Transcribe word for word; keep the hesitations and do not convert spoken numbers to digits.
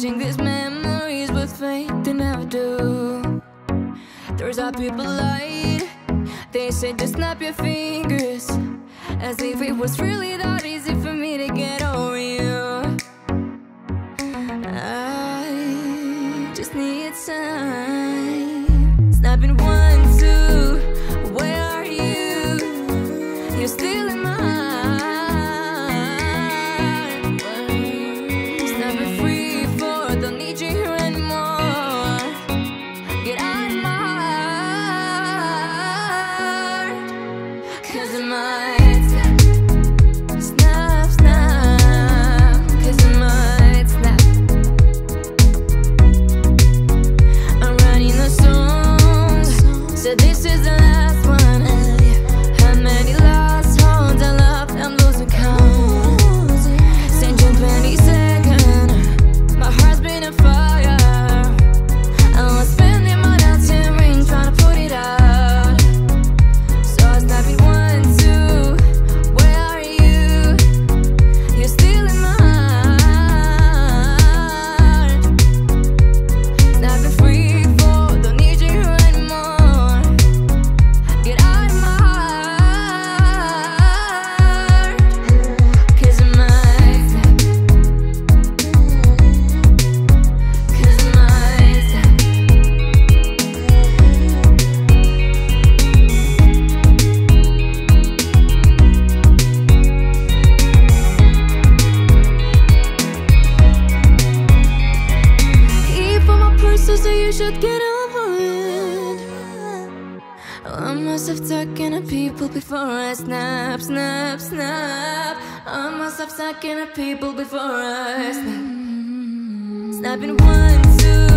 wishing these memories would fade, they never do. There's how people lied. They say just snap your fingers, as if it was really that easy for me to get over you. I just need time. Snapping one, two, where are you? You're still in my heart. Snapping free for, don't need you here anymore. Get out of my heart, 'cause it might snap, snap, 'cause it might snap. I'm writing a song, so this is the last one. How many last holes I love, I'm losing count. Saint John twenty second, my heart's been on fire. I was spending my nights in rain trying to put it out. So I was snapping one, two, where are you? You're still in my heart. Snapping free for, don't need you here anymore. Get out of my heart, 'cause it might snap. 'Cause it might snap. Keep on my purse, so you should get over it. I must have taken to people before I snap, snap, snap. I must have taken to people before I snap. Snapping one, two.